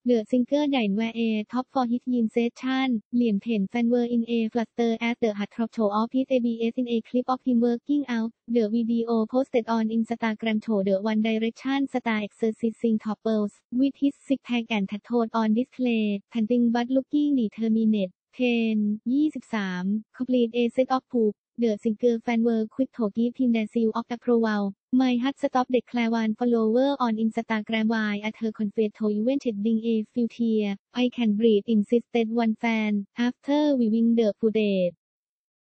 The singer died via a top for his yin session. Liam Payne fans were in a fluster as the heartthrob showed off his ABS in a clip of him working out. The video posted on Instagram showed the One Direction star exercising topless, with his six-pack and tattooed on display, panting but looking determined. Payne, 23, complete a set of poop. The singer fans were quick to give him their seal of approval. My heart stopped, declared one follower on Instagram while at her confessed to even shedding a few tears. I can't breathe, insisted one fan, after viewing the footage.